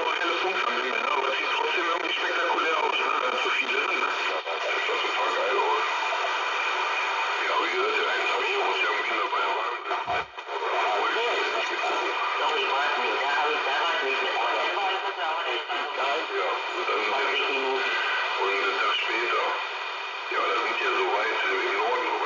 helle Funkverbindung, ne? Aber es sieht trotzdem irgendwie spektakulär aus, ne? Da zu viele sind, ne? Das sah total geil aus. Ja, aber wie gesagt, der Einzelne muss ja irgendwie dabei waren. Wollte ich jetzt nicht mitgucken. Doch, ich weiß nicht, da war ich nicht mit. Aber der war ich das ja auch nicht. Ja, und dann 20 Minuten. und einen Tag später. Ja, da sind ja so weit im Norden